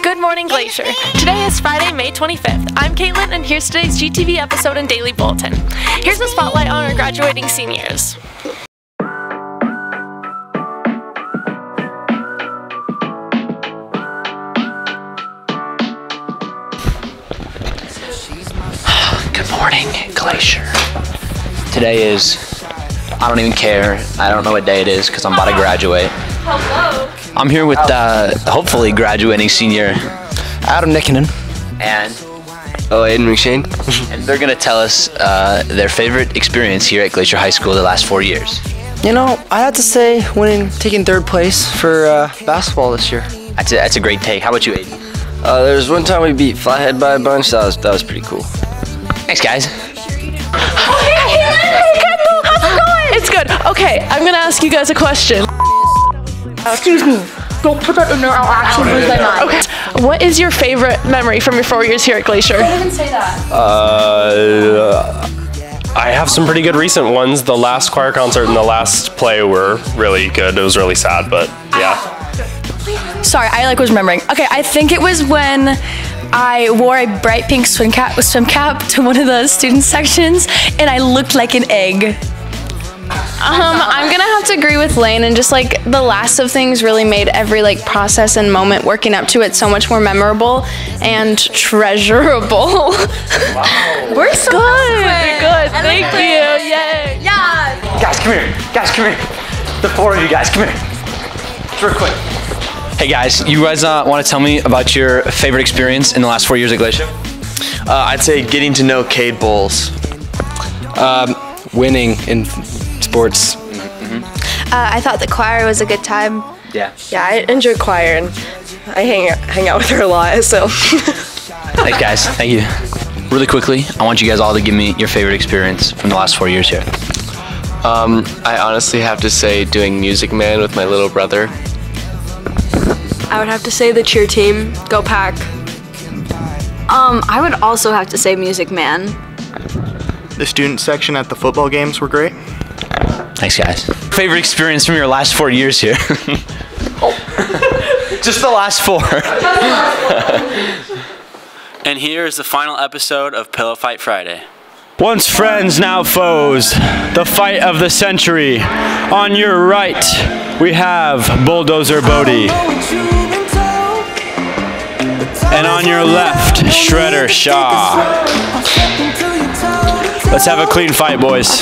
Good morning, Glacier. Today is Friday, May 25th. I'm Caitlin, and here's today's GTV episode and daily bulletin. Here's a spotlight on our graduating seniors. Good morning, Glacier. Today is, I don't even care. I don't know what day it is because I'm about to graduate. Hello. I'm here with hopefully graduating senior Adam Nickinen and Aiden McShane. and they're gonna tell us their favorite experience here at Glacier High School the last 4 years. You know, I have to say taking third place for basketball this year. That's a great take. How about you, Aiden? There was one time we beat Flathead by a bunch. That was pretty cool. Thanks, guys. It's good. Okay, I'm gonna ask you guys a question. Excuse me. Don't put that in there. I'll actually lose my mind. Okay. What is your favorite memory from your 4 years here at Glacier? Don't even say that. I have some pretty good recent ones. The last choir concert and the last play were really good. It was really sad, but yeah. Sorry, I was remembering. Okay, I think it was when I wore a bright pink swim cap to one of the student sections, and I looked like an egg. I'm gonna have to agree with Lane, and just like the last of things really made every process and moment working up to it so much more memorable and treasurable. Wow. We're so good. Thank you. Yay. Yeah. Guys, come here. Guys, come here. The four of you guys, come here. Just real quick. Hey guys, you guys want to tell me about your favorite experience in the last 4 years at Glacier? I'd say getting to know Cade Bowles. Winning in sports. I thought the choir was a good time. Yeah. Yeah, I enjoy choir, and I hang out with her a lot, so. Thanks, guys. Thank you. Really quickly, I want you guys all to give me your favorite experience from the last 4 years here. I honestly have to say doing Music Man with my little brother. I would have to say the cheer team. Go Pack. I would also have to say Music Man. The student section at the football games were great. Thanks, guys. Favorite experience from your last 4 years here? Just the last 4. And here is the final episode of Pillow Fight Friday. Once friends, now foes. The fight of the century. On your right, we have Bulldozer Bodie. And on your left, Shredder Shaw. Let's have a clean fight, boys.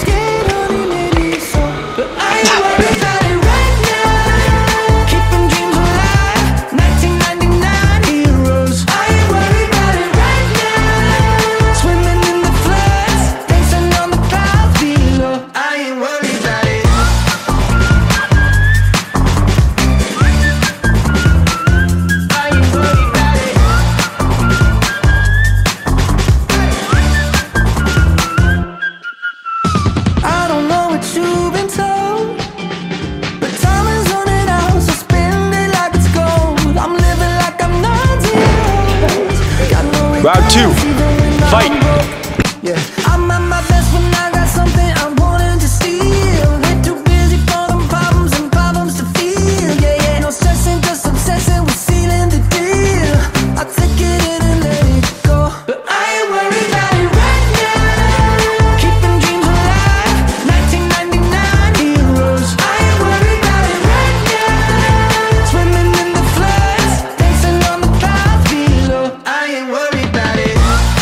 Round 2, fight. Yeah. I'm at my best when I got something I wanted to steal. Way too busy for them problems and problems to feel. Yeah, no stressing, just obsessing with sealing the deal. I'll take it in and let it go, but I ain't worried about it right now. Keeping dreams alive, 1999 heroes. I ain't worried about it right now. Swimming in the floods, dancing on the clouds below. I ain't worried about it.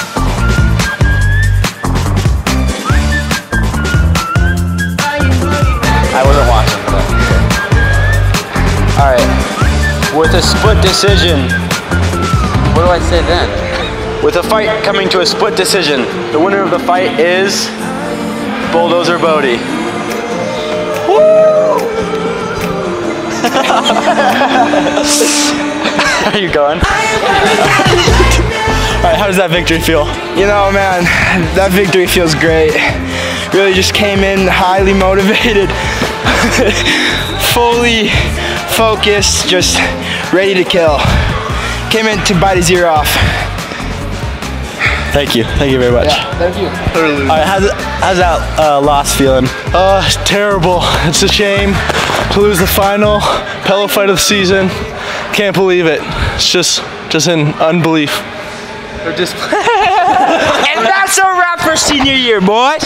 I wasn't watching, but alright. With a split decision. What do I say then? With a fight coming to a split decision, the winner of the fight is Bulldozer Bodie. Woo! Are you going? Alright, how does that victory feel? You know, man, that victory feels great. Really just came in highly motivated, fully focused, just ready to kill. Came in to bite his ear off. Thank you very much. Yeah, thank you. All right, how's that loss feeling? Terrible. It's a shame to lose the final Pillow Fight of the season. Can't believe it. it's just in unbelief. Or just and that's a wrap for senior year, boys.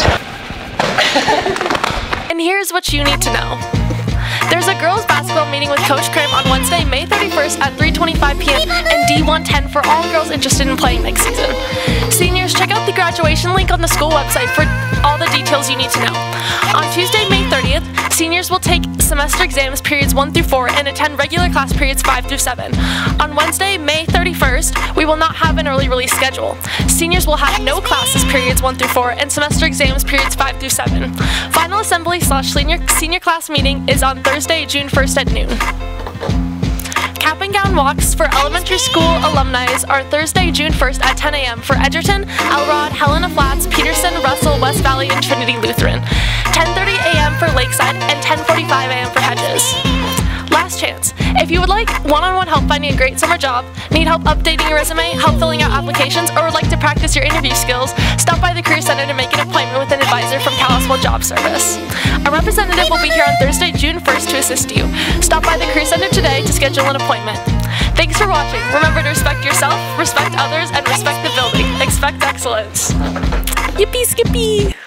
And here's what you need to know. There's a girls basketball meeting with Coach Krim on Wednesday, May 31st at 3:25 p.m. in D110 for all girls interested in playing next season. Seniors, check out the graduation link on the school website for all the details you need to know. On Tuesday, May 30th, seniors will take semester exams periods 1 through 4 and attend regular class periods 5 through 7. On Wednesday, May 31st, we will not have an early release schedule. Seniors will have no classes periods 1 through 4 and semester exams periods 5 through 7. Final assembly / senior class meeting is on Thursday, June 1st at noon. Cap and gown walks for elementary school alumni are Thursday, June 1st at 10 a.m. for Edgerton, Elrod, Helena Flats, Peterson, Russell, West Valley, and Trinity Lutheran. 10:30 a.m. for Lakeside and 10:45 a.m. for Hedges. Last chance. If you would like one-on-one help finding a great summer job, need help updating your resume, help filling out applications, or would like to practice your interview skills, stop by the Career Center to make an appointment with an advisor from Kalispell Job Service. A representative will be here on Thursday, June 1st to assist you. Stop by the Career Center today to schedule an appointment. Thanks for watching. Remember to respect yourself, respect others, and respect the building. Expect excellence. Yippee skippy!